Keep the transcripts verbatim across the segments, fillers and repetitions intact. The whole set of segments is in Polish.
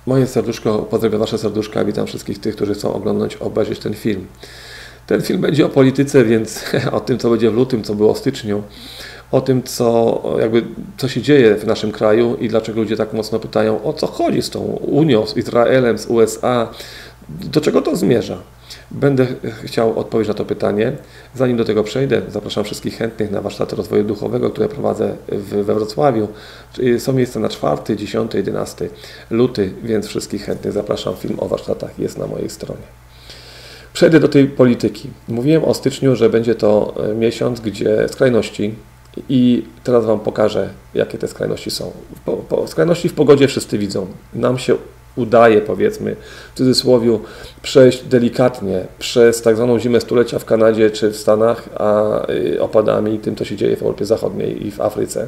Moje serduszko, pozdrawiam Wasze serduszka, witam wszystkich tych, którzy chcą oglądać, obejrzeć ten film. Ten film będzie o polityce, więc o tym, co będzie w lutym, co było w styczniu, o tym, co, jakby, co się dzieje w naszym kraju i dlaczego ludzie tak mocno pytają, o co chodzi z tą Unią, z Izraelem, z U S A, do czego to zmierza. Będę chciał odpowiedzieć na to pytanie. Zanim do tego przejdę, zapraszam wszystkich chętnych na warsztaty rozwoju duchowego, które prowadzę w, we Wrocławiu. Są miejsca na czwarty, dziesiąty, jedenasty luty, więc wszystkich chętnych zapraszam. Film o warsztatach jest na mojej stronie. Przejdę do tej polityki. Mówiłem o styczniu, że będzie to miesiąc, gdzie skrajności, i teraz Wam pokażę, jakie te skrajności są. Po, po, skrajności w pogodzie wszyscy widzą. Nam się udaje, powiedzmy, w cudzysłowie, przejść delikatnie przez tak zwaną zimę stulecia w Kanadzie czy w Stanach, a opadami tym, co się dzieje w Europie Zachodniej i w Afryce.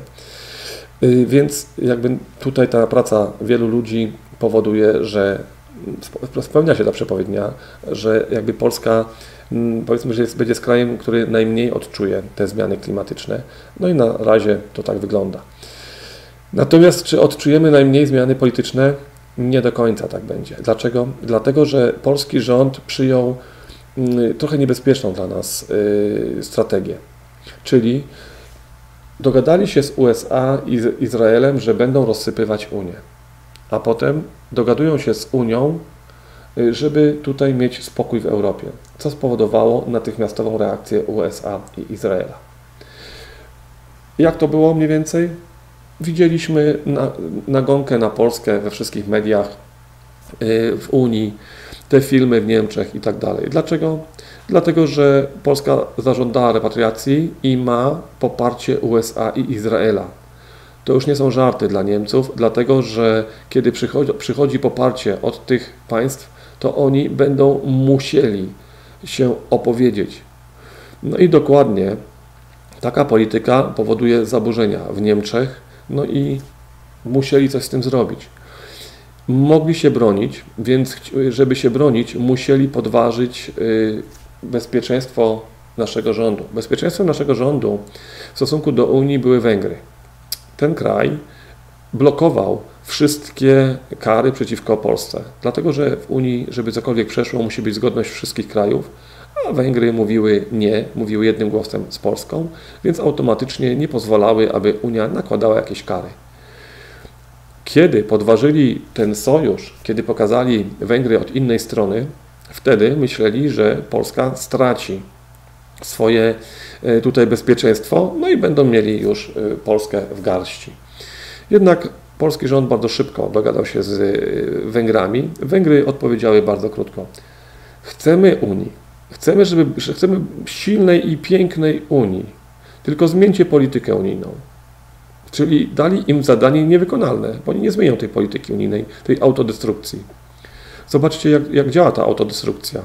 Więc jakby tutaj ta praca wielu ludzi powoduje, że spełnia się ta przepowiednia, że jakby Polska, powiedzmy, że jest, będzie z krajem, który najmniej odczuje te zmiany klimatyczne. No i na razie to tak wygląda. Natomiast czy odczujemy najmniej zmiany polityczne? Nie do końca tak będzie. Dlaczego? Dlatego, że polski rząd przyjął trochę niebezpieczną dla nas strategię. Czyli dogadali się z U S A i z Izraelem, że będą rozsypywać Unię. A potem dogadują się z Unią, żeby tutaj mieć spokój w Europie, co spowodowało natychmiastową reakcję U S A i Izraela. Jak to było mniej więcej? Widzieliśmy na, nagonkę na Polskę we wszystkich mediach, w Unii, te filmy w Niemczech i tak dalej. Dlaczego? Dlatego, że Polska zażądała repatriacji i ma poparcie U S A i Izraela. To już nie są żarty dla Niemców, dlatego że kiedy przychodzi, przychodzi poparcie od tych państw, to oni będą musieli się opowiedzieć. No i dokładnie taka polityka powoduje zaburzenia w Niemczech, no i musieli coś z tym zrobić. Mogli się bronić, więc żeby się bronić, musieli podważyć bezpieczeństwo naszego rządu. Bezpieczeństwem naszego rządu w stosunku do Unii były Węgry. Ten kraj blokował wszystkie kary przeciwko Polsce, dlatego że w Unii, żeby cokolwiek przeszło, musi być zgodność wszystkich krajów, a Węgry mówiły nie, mówiły jednym głosem z Polską, więc automatycznie nie pozwalały, aby Unia nakładała jakieś kary. Kiedy podważyli ten sojusz, kiedy pokazali Węgry od innej strony, wtedy myśleli, że Polska straci swoje tutaj bezpieczeństwo, no i będą mieli już Polskę w garści. Jednak polski rząd bardzo szybko dogadał się z Węgrami. Węgry odpowiedziały bardzo krótko. Chcemy Unii. Chcemy, żeby, chcemy silnej i pięknej Unii. Tylko zmieńcie politykę unijną. Czyli dali im zadanie niewykonalne, bo oni nie zmienią tej polityki unijnej, tej autodestrukcji. Zobaczcie, jak, jak działa ta autodestrukcja.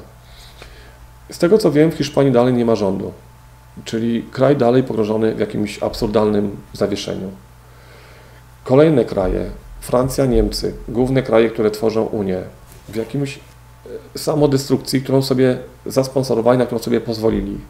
Z tego, co wiem, w Hiszpanii dalej nie ma rządu. Czyli kraj dalej pogrążony w jakimś absurdalnym zawieszeniu. Kolejne kraje, Francja, Niemcy, główne kraje, które tworzą Unię, w jakimś samodestrukcji, którą sobie zasponsorowali, na którą sobie pozwolili.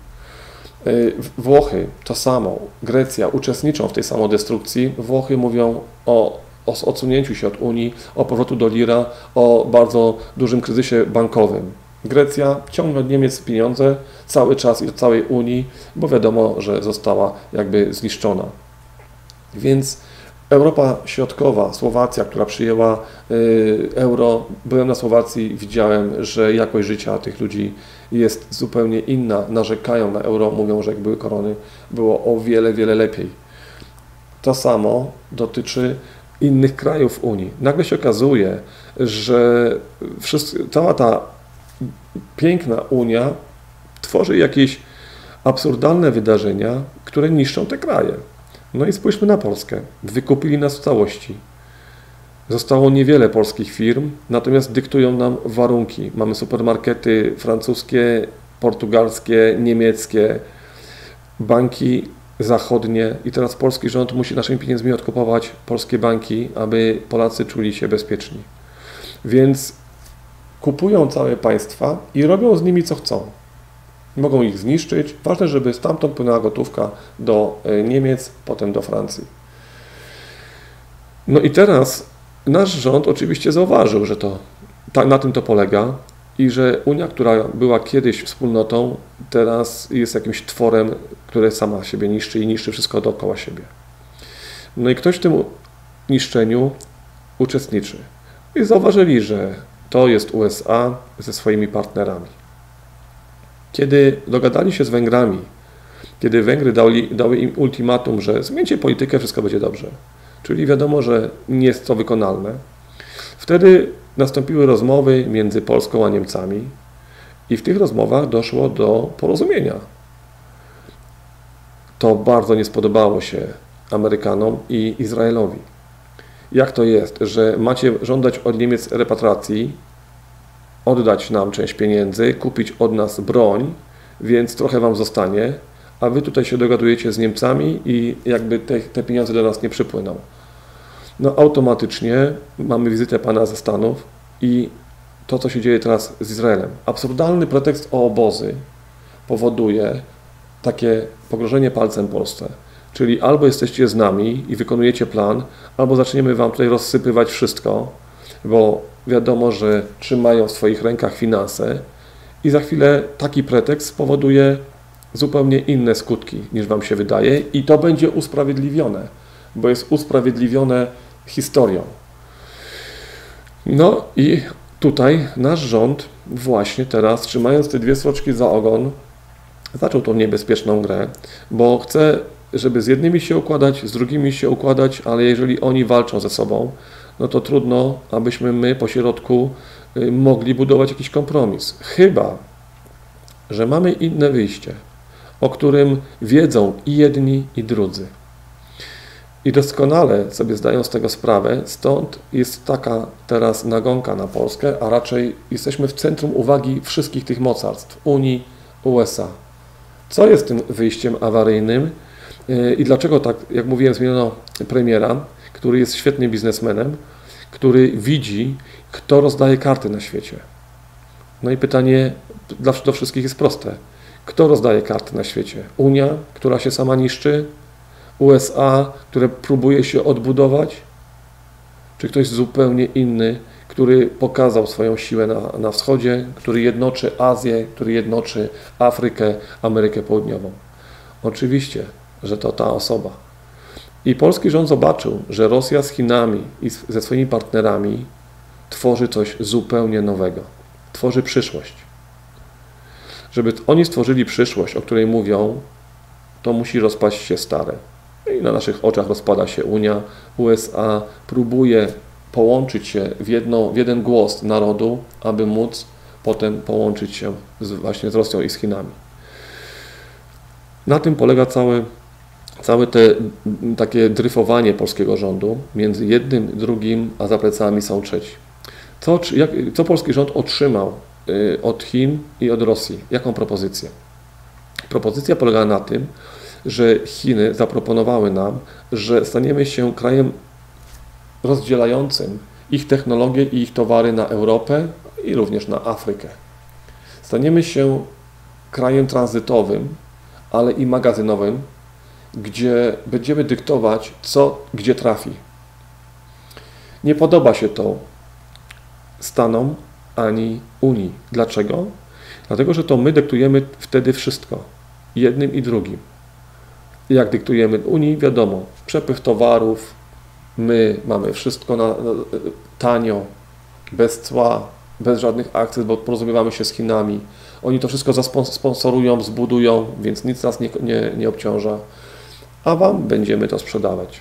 Włochy to samo, Grecja uczestniczą w tej samodestrukcji. Włochy mówią o, o odsunięciu się od Unii, o powrotu do lira, o bardzo dużym kryzysie bankowym. Grecja ciągnie od Niemiec pieniądze cały czas i od całej Unii, bo wiadomo, że została jakby zniszczona. Więc Europa Środkowa, Słowacja, która przyjęła euro, byłem na Słowacji, widziałem, że jakość życia tych ludzi jest zupełnie inna, narzekają na euro, mówią, że jak były korony, było o wiele, wiele lepiej. To samo dotyczy innych krajów Unii. Nagle się okazuje, że wszystko, cała ta piękna Unia tworzy jakieś absurdalne wydarzenia, które niszczą te kraje. No i spójrzmy na Polskę. Wykupili nas w całości. Zostało niewiele polskich firm, natomiast dyktują nam warunki. Mamy supermarkety francuskie, portugalskie, niemieckie, banki zachodnie i teraz polski rząd musi naszymi pieniędzmi odkupować polskie banki, aby Polacy czuli się bezpieczni. Więc kupują całe państwa i robią z nimi co chcą. Mogą ich zniszczyć. Ważne, żeby stamtąd płynęła gotówka do Niemiec, potem do Francji. No i teraz nasz rząd oczywiście zauważył, że to tak, na tym to polega i że Unia, która była kiedyś wspólnotą, teraz jest jakimś tworem, które sama siebie niszczy i niszczy wszystko dookoła siebie. No i ktoś w tym niszczeniu uczestniczy. I zauważyli, że to jest U S A ze swoimi partnerami. Kiedy dogadali się z Węgrami, kiedy Węgry dali, dały im ultimatum, że zmieńcie politykę, wszystko będzie dobrze, czyli wiadomo, że nie jest to wykonalne, wtedy nastąpiły rozmowy między Polską a Niemcami i w tych rozmowach doszło do porozumienia. To bardzo nie spodobało się Amerykanom i Izraelowi. Jak to jest, że macie żądać od Niemiec repatriacji, oddać nam część pieniędzy, kupić od nas broń, więc trochę wam zostanie, a wy tutaj się dogadujecie z Niemcami i jakby te, te pieniądze do nas nie przypłyną. No automatycznie mamy wizytę pana ze Stanów i to, co się dzieje teraz z Izraelem. Absurdalny pretekst o obozy powoduje takie pogrożenie palcem Polsce. Czyli albo jesteście z nami i wykonujecie plan, albo zaczniemy wam tutaj rozsypywać wszystko, bo wiadomo, że trzymają w swoich rękach finanse i za chwilę taki pretekst spowoduje zupełnie inne skutki niż wam się wydaje i to będzie usprawiedliwione, bo jest usprawiedliwione historią. No i tutaj nasz rząd właśnie teraz, trzymając te dwie sroczki za ogon, zaczął tą niebezpieczną grę, bo chce, żeby z jednymi się układać, z drugimi się układać, ale jeżeli oni walczą ze sobą, no to trudno, abyśmy my po środku mogli budować jakiś kompromis. Chyba że mamy inne wyjście, o którym wiedzą i jedni, i drudzy. I doskonale sobie zdają z tego sprawę, stąd jest taka teraz nagonka na Polskę, a raczej jesteśmy w centrum uwagi wszystkich tych mocarstw, Unii, U S A. Co jest tym wyjściem awaryjnym i dlaczego tak, jak mówiłem, zmieniono premiera, który jest świetnym biznesmenem, który widzi, kto rozdaje karty na świecie. No i pytanie dla do wszystkich jest proste. Kto rozdaje karty na świecie? Unia, która się sama niszczy? U S A, które próbuje się odbudować? Czy ktoś zupełnie inny, który pokazał swoją siłę na, na wschodzie, który jednoczy Azję, który jednoczy Afrykę, Amerykę Południową? Oczywiście, że to ta osoba. I polski rząd zobaczył, że Rosja z Chinami i ze swoimi partnerami tworzy coś zupełnie nowego. Tworzy przyszłość. Żeby oni stworzyli przyszłość, o której mówią, to musi rozpaść się stare. I na naszych oczach rozpada się Unia, U S A próbuje połączyć się w, jedno, w jeden głos narodu, aby móc potem połączyć się z, właśnie z Rosją i z Chinami. Na tym polega całe, całe te takie dryfowanie polskiego rządu między jednym, drugim, a za plecami są trzeci. Co, jak, co polski rząd otrzymał y, od Chin i od Rosji? Jaką propozycję? Propozycja polega na tym, że Chiny zaproponowały nam, że staniemy się krajem rozdzielającym ich technologie i ich towary na Europę i również na Afrykę. Staniemy się krajem tranzytowym, ale i magazynowym, gdzie będziemy dyktować, co gdzie trafi. Nie podoba się to Stanom ani Unii. Dlaczego? Dlatego, że to my dyktujemy wtedy wszystko. Jednym i drugim. Jak dyktujemy Unii, wiadomo, przepływ towarów, my mamy wszystko na, na, tanio, bez cła, bez żadnych akcyz, bo porozumiewamy się z Chinami. Oni to wszystko zasponsorują, zbudują, więc nic nas nie, nie, nie obciąża, a wam będziemy to sprzedawać.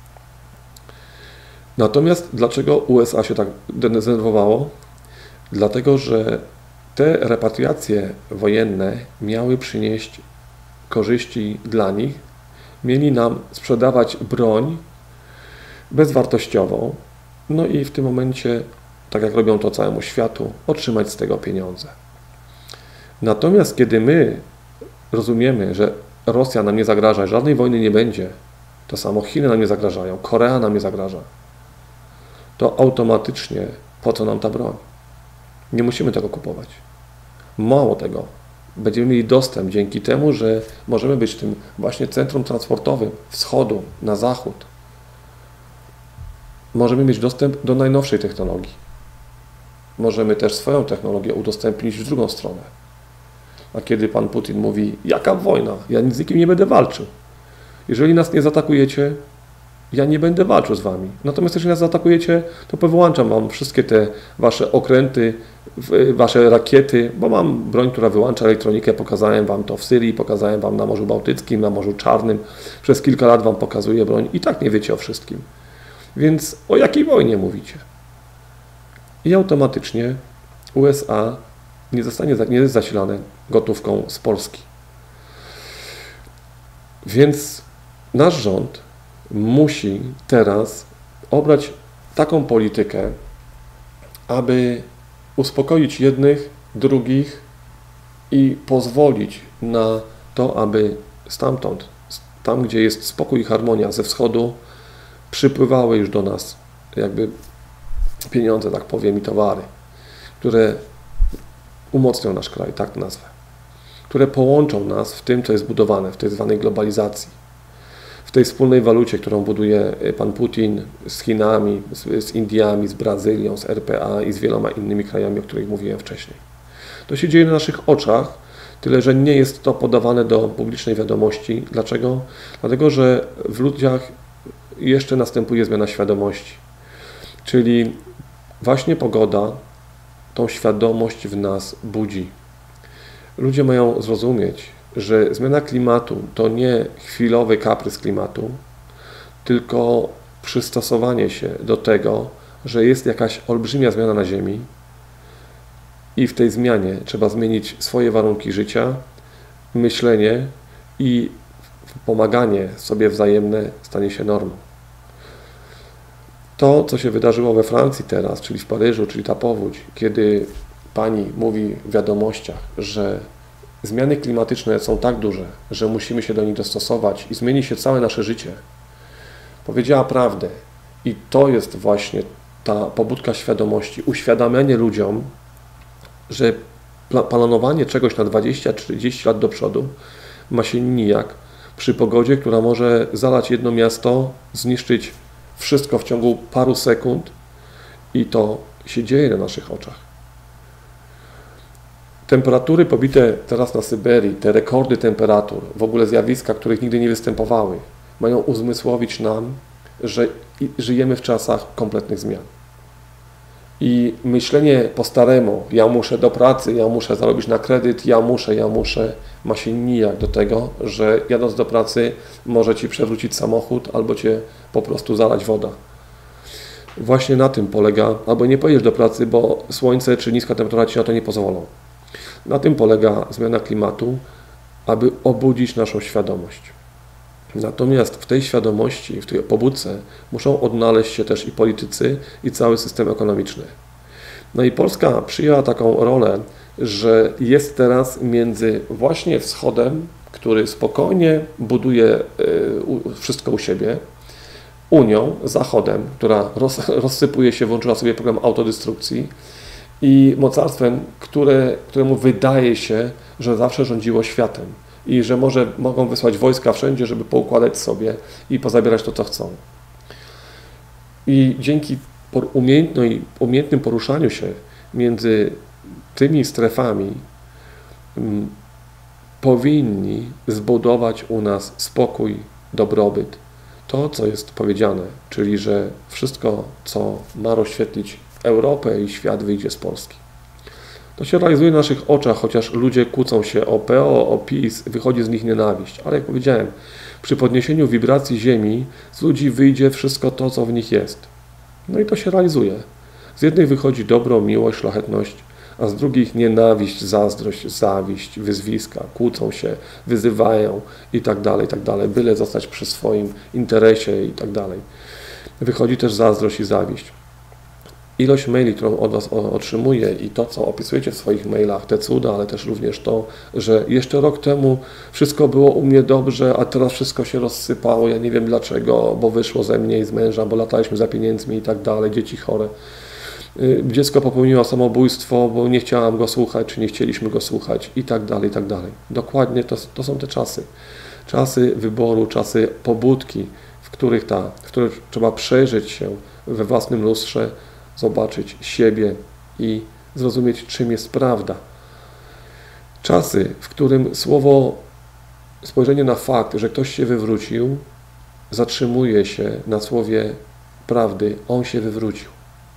Natomiast dlaczego U S A się tak denerwowało? Dlatego, że te repatriacje wojenne miały przynieść korzyści dla nich, mieli nam sprzedawać broń bezwartościową, no i w tym momencie, tak jak robią to całemu światu, otrzymać z tego pieniądze. Natomiast kiedy my rozumiemy, że Rosja nam nie zagraża, żadnej wojny nie będzie, to samo Chiny nam nie zagrażają, Korea nam nie zagraża, to automatycznie po co nam ta broń? Nie musimy tego kupować. Mało tego, będziemy mieli dostęp dzięki temu, że możemy być tym właśnie centrum transportowym wschodu na zachód. możemy mieć dostęp do najnowszej technologii. Możemy też swoją technologię udostępnić w drugą stronę. A kiedy pan Putin mówi, jaka wojna, ja z nikim nie będę walczył. Jeżeli nas nie zaatakujecie, ja nie będę walczył z wami. Natomiast jeżeli nas zaatakujecie, to powyłączam wam wszystkie te wasze okręty, wasze rakiety, bo mam broń, która wyłącza elektronikę. Pokazałem wam to w Syrii, pokazałem wam na Morzu Bałtyckim, na Morzu Czarnym. Przez kilka lat wam pokazuję broń i tak nie wiecie o wszystkim. Więc o jakiej wojnie mówicie? I automatycznie U S A nie zostanie, nie jest zasilane gotówką z Polski. Więc nasz rząd musi teraz obrać taką politykę, aby uspokoić jednych, drugich i pozwolić na to, aby stamtąd, tam gdzie jest spokój i harmonia ze wschodu, przypływały już do nas jakby pieniądze, tak powiem, i towary, które umocnią nasz kraj, tak to nazwę, które połączą nas w tym, co jest budowane, w tej zwanej globalizacji, w tej wspólnej walucie, którą buduje pan Putin z Chinami, z, z Indiami, z Brazylią, z R P A i z wieloma innymi krajami, o których mówiłem wcześniej. To się dzieje na naszych oczach, tyle że nie jest to podawane do publicznej wiadomości. Dlaczego? Dlatego, że w ludziach jeszcze następuje zmiana świadomości. Czyli właśnie pogoda tą świadomość w nas budzi. Ludzie mają zrozumieć, że zmiana klimatu to nie chwilowy kaprys klimatu, tylko przystosowanie się do tego, że jest jakaś olbrzymia zmiana na Ziemi i w tej zmianie trzeba zmienić swoje warunki życia, myślenie i pomaganie sobie wzajemne stanie się normą. To, co się wydarzyło we Francji teraz, czyli w Paryżu, czyli ta powódź, kiedy pani mówi w wiadomościach, że zmiany klimatyczne są tak duże, że musimy się do nich dostosować i zmieni się całe nasze życie, powiedziała prawdę. I to jest właśnie ta pobudka świadomości, uświadamianie ludziom, że planowanie czegoś na dwadzieścia trzydzieści lat do przodu ma się nijak przy pogodzie, która może zalać jedno miasto, zniszczyć wszystko w ciągu paru sekund i to się dzieje na naszych oczach. Temperatury pobite teraz na Syberii, te rekordy temperatur, w ogóle zjawiska, których nigdy nie występowały, mają uzmysłowić nam, że żyjemy w czasach kompletnych zmian. I myślenie po staremu, ja muszę do pracy, ja muszę zarobić na kredyt, ja muszę, ja muszę, ma się nijak do tego, że jadąc do pracy może Ci przewrócić samochód albo Cię po prostu zalać woda. Właśnie na tym polega, albo nie pojedziesz do pracy, bo słońce czy niska temperatura Ci na to nie pozwolą. Na tym polega zmiana klimatu, aby obudzić naszą świadomość. Natomiast w tej świadomości, w tej pobudce muszą odnaleźć się też i politycy, i cały system ekonomiczny. No i Polska przyjęła taką rolę, że jest teraz między właśnie wschodem, który spokojnie buduje wszystko u siebie, Unią, Zachodem, która roz, rozsypuje się, włączyła sobie program autodestrukcji, i mocarstwem, które, któremu wydaje się, że zawsze rządziło światem i że może mogą wysłać wojska wszędzie, żeby poukładać sobie i pozabierać to, co chcą. I dzięki umiejętnej, umiejętnym poruszaniu się między tymi strefami m, powinni zbudować u nas spokój, dobrobyt. To, co jest powiedziane, czyli że wszystko, co ma rozświetlić Europę i świat, wyjdzie z Polski. To się realizuje na naszych oczach, chociaż ludzie kłócą się o P O, o PiS, wychodzi z nich nienawiść. Ale jak powiedziałem, przy podniesieniu wibracji Ziemi z ludzi wyjdzie wszystko to, co w nich jest. No i to się realizuje. Z jednych wychodzi dobro, miłość, szlachetność, a z drugich nienawiść, zazdrość, zawiść, wyzwiska, kłócą się, wyzywają i tak dalej, i tak dalej, byle zostać przy swoim interesie i tak dalej. Wychodzi też zazdrość i zawiść. Ilość maili, którą od Was otrzymuję i to, co opisujecie w swoich mailach, te cuda, ale też również to, że jeszcze rok temu wszystko było u mnie dobrze, a teraz wszystko się rozsypało, ja nie wiem dlaczego, bo wyszło ze mnie i z męża, bo lataliśmy za pieniędzmi i tak dalej, dzieci chore. Dziecko popełniło samobójstwo, bo nie chciałam go słuchać, czy nie chcieliśmy go słuchać i tak dalej, i tak dalej. Dokładnie to, to są te czasy. Czasy wyboru, czasy pobudki, w których, ta, w których trzeba przejrzeć się we własnym lustrze zobaczyć siebie i zrozumieć, czym jest prawda. Czasy, w którym słowo, spojrzenie na fakt, że ktoś się wywrócił, zatrzymuje się na słowie prawdy, on się wywrócił.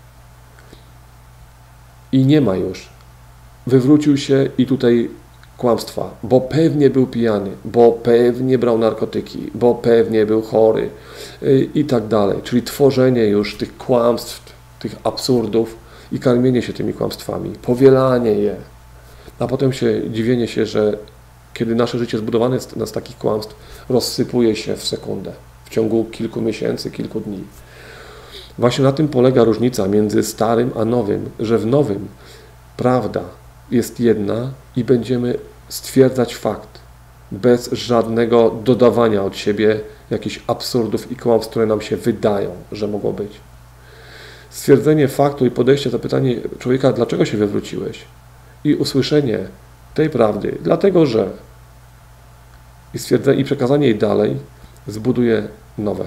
I nie ma już. Wywrócił się i tutaj kłamstwa, bo pewnie był pijany, bo pewnie brał narkotyki, bo pewnie był chory yy, i tak dalej. Czyli tworzenie już tych kłamstw, tych absurdów i karmienie się tymi kłamstwami, powielanie je, a potem się dziwienie się, że kiedy nasze życie zbudowane jest z takich kłamstw, rozsypuje się w sekundę, w ciągu kilku miesięcy, kilku dni. Właśnie na tym polega różnica między starym a nowym, że w nowym prawda jest jedna i będziemy stwierdzać fakt, bez żadnego dodawania od siebie jakichś absurdów i kłamstw, które nam się wydają, że mogło być. Stwierdzenie faktu i podejście do pytania człowieka, dlaczego się wywróciłeś? I usłyszenie tej prawdy, dlatego że i stwierdzenie i przekazanie jej dalej zbuduje nowe.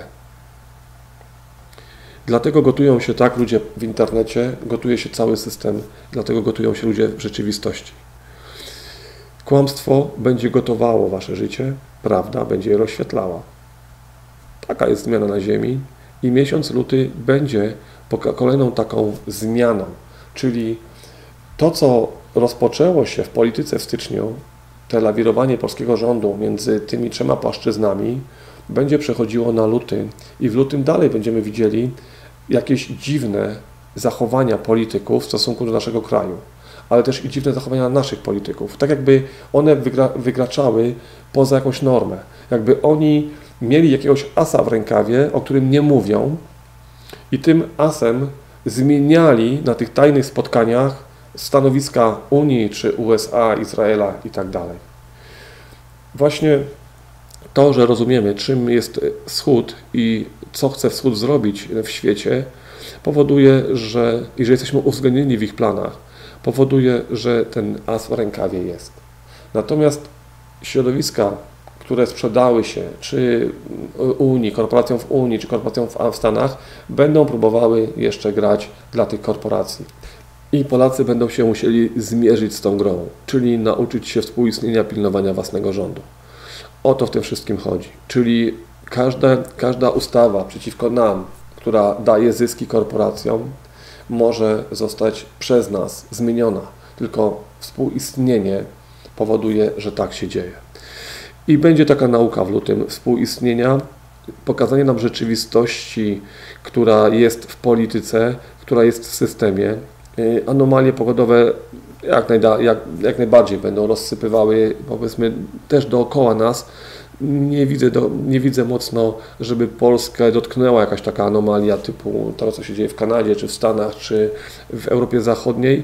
Dlatego gotują się tak ludzie w internecie, gotuje się cały system, dlatego gotują się ludzie w rzeczywistości. Kłamstwo będzie gotowało wasze życie, prawda będzie je rozświetlała. Taka jest zmiana na ziemi i miesiąc luty będzie kolejną taką zmianą, czyli to, co rozpoczęło się w polityce w styczniu, te lawirowanie polskiego rządu między tymi trzema płaszczyznami, będzie przechodziło na luty i w lutym dalej będziemy widzieli jakieś dziwne zachowania polityków w stosunku do naszego kraju, ale też i dziwne zachowania naszych polityków. Tak jakby one wygra, wykraczały poza jakąś normę. Jakby oni mieli jakiegoś asa w rękawie, o którym nie mówią i tym asem zmieniali na tych tajnych spotkaniach stanowiska Unii, czy U S A, Izraela i tak dalej. Właśnie to, że rozumiemy, czym jest Wschód i co chce Wschód zrobić w świecie, powoduje, że, i że jesteśmy uwzględnieni w ich planach, powoduje, że ten as w rękawie jest. Natomiast środowiska, które sprzedały się, czy Unii, korporacjom w Unii, czy korporacjom w Stanach, będą próbowały jeszcze grać dla tych korporacji. I Polacy będą się musieli zmierzyć z tą grą, czyli nauczyć się współistnienia, pilnowania własnego rządu. O to w tym wszystkim chodzi. Czyli każda, każda ustawa przeciwko nam, która daje zyski korporacjom, może zostać przez nas zmieniona. Tylko współistnienie powoduje, że tak się dzieje. I będzie taka nauka w lutym współistnienia, pokazanie nam rzeczywistości, która jest w polityce, która jest w systemie. Anomalie pogodowe jak, najda, jak, jak najbardziej będą rozsypywały, powiedzmy, też dookoła nas. Nie widzę, do, nie widzę mocno, żeby Polskę dotknęła jakaś taka anomalia typu to, co się dzieje w Kanadzie, czy w Stanach, czy w Europie Zachodniej.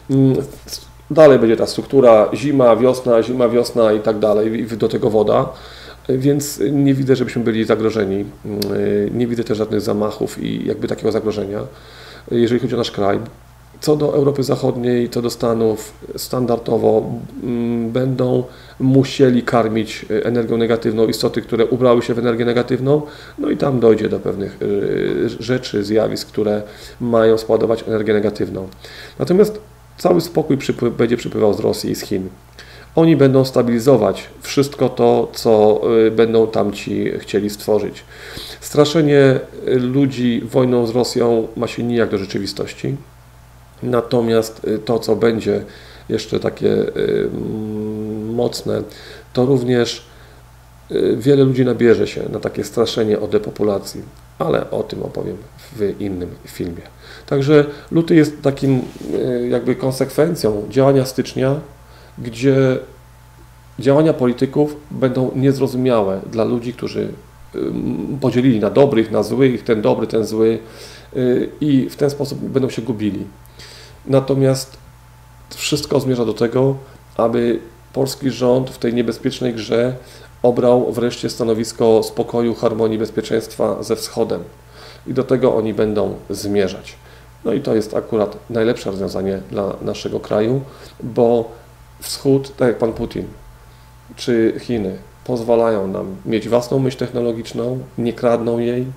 Dalej będzie ta struktura zima, wiosna, zima, wiosna i tak dalej, i do tego woda. Więc nie widzę, żebyśmy byli zagrożeni. Nie widzę też żadnych zamachów i jakby takiego zagrożenia, jeżeli chodzi o nasz kraj. Co do Europy Zachodniej, co do Stanów, standardowo będą musieli karmić energią negatywną istoty, które ubrały się w energię negatywną, no i tam dojdzie do pewnych rzeczy, zjawisk, które mają składować energię negatywną. Natomiast cały spokój przypływ, będzie przypływał z Rosji i z Chin. Oni będą stabilizować wszystko to, co będą tamci chcieli stworzyć. Straszenie ludzi wojną z Rosją ma się nijak do rzeczywistości. Natomiast to, co będzie jeszcze takie mocne, to również wiele ludzi nabierze się na takie straszenie o depopulacji, ale o tym opowiem w innym filmie. Także luty jest takim jakby konsekwencją działania stycznia, gdzie działania polityków będą niezrozumiałe dla ludzi, którzy podzielili na dobrych, na złych, ten dobry, ten zły i w ten sposób będą się gubili. Natomiast wszystko zmierza do tego, aby polski rząd w tej niebezpiecznej grze obrał wreszcie stanowisko spokoju, harmonii, bezpieczeństwa ze Wschodem. I do tego oni będą zmierzać. No i to jest akurat najlepsze rozwiązanie dla naszego kraju, bo Wschód, tak jak pan Putin, czy Chiny, pozwalają nam mieć własną myśl technologiczną, nie kradną jej,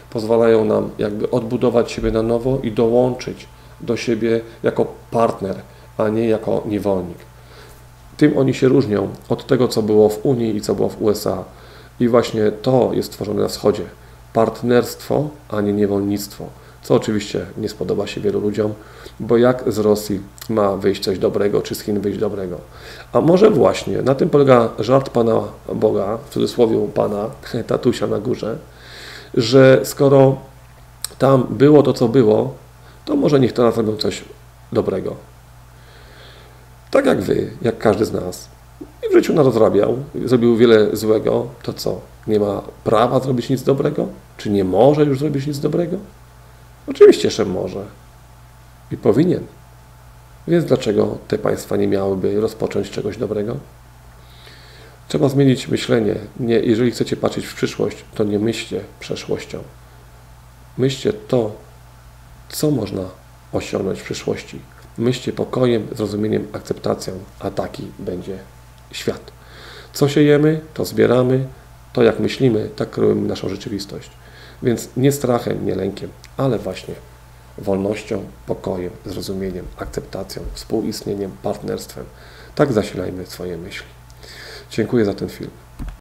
pozwalają nam jakby odbudować siebie na nowo i dołączyć do siebie jako partner, a nie jako niewolnik. Tym oni się różnią od tego, co było w Unii i co było w U S A. I właśnie to jest tworzone na wschodzie. Partnerstwo, a nie niewolnictwo. Co oczywiście nie spodoba się wielu ludziom, bo jak z Rosji ma wyjść coś dobrego, czy z Chin wyjść dobrego. A może właśnie na tym polega żart Pana Boga, w cudzysłowie Pana, tatusia na górze, że skoro tam było to, co było, to może niech teraz robią coś dobrego. Tak jak Wy, jak każdy z nas. I w życiu narozrabiał, zrobił wiele złego, to co? Nie ma prawa zrobić nic dobrego? Czy nie może już zrobić nic dobrego? Oczywiście, że może. I powinien. Więc dlaczego te państwa nie miałyby rozpocząć czegoś dobrego? Trzeba zmienić myślenie. Nie, jeżeli chcecie patrzeć w przyszłość, to nie myślcie przeszłością. Myślcie to, co można osiągnąć w przyszłości. Myślcie pokojem, zrozumieniem, akceptacją, a taki będzie świat. Co siejemy, to zbieramy, to jak myślimy, tak kreujemy naszą rzeczywistość. Więc nie strachem, nie lękiem, ale właśnie wolnością, pokojem, zrozumieniem, akceptacją, współistnieniem, partnerstwem. Tak zasilajmy swoje myśli. Dziękuję za ten film.